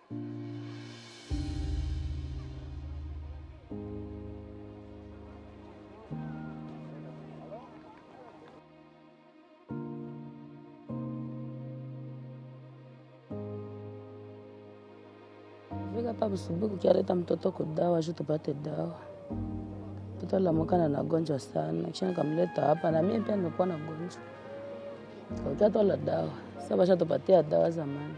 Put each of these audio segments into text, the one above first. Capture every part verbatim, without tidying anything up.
Fika hapa busubuhi kialeta mtoto kudawa, shu tupate dawa. Mtoto alamukana na gonjwa sana. Kisha nikamleta hapa na mimi pia nimekuwa na gonjwa. Kwa tola dawa. Sasa basha tupatia dawa zamani.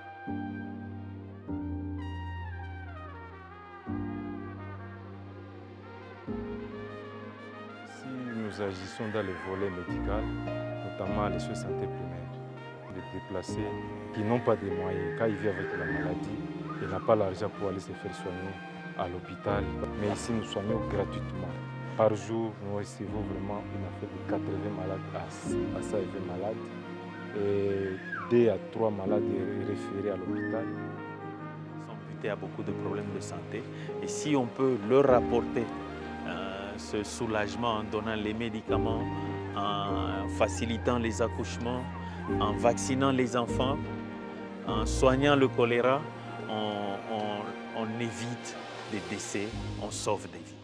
Si nous agissons dans le volet médical, notamment les soins de santé primaires, les déplacés qui n'ont pas de moyens, quand ils vivent avec la maladie, ils n'ont pas l'argent pour aller se faire soigner à l'hôpital. Mais ici, nous soignons gratuitement. Par jour, nous recevons vraiment une affaire de quatre-vingts malades à cent vingt malades. Et deux à trois malades référés à l'hôpital. Ils sont butés à beaucoup de problèmes de santé. Et si on peut leur apporter euh, ce soulagement en donnant les médicaments, en facilitant les accouchements, en vaccinant les enfants, en soignant le choléra, on, on, on évite des décès, on sauve des vies.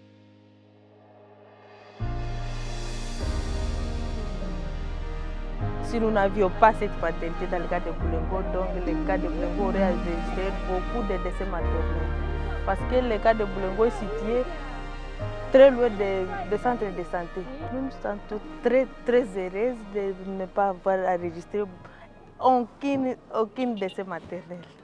Si nous n'avions pas cette fatalité dans le cas de Boulengo, donc le cas de Boulengo aurait enregistré beaucoup de décès maternels. Parce que le cas de Boulengo est situé très loin des de centres de santé. Nous nous sentons très, très heureuses de ne pas avoir enregistré aucun, aucun décès maternel.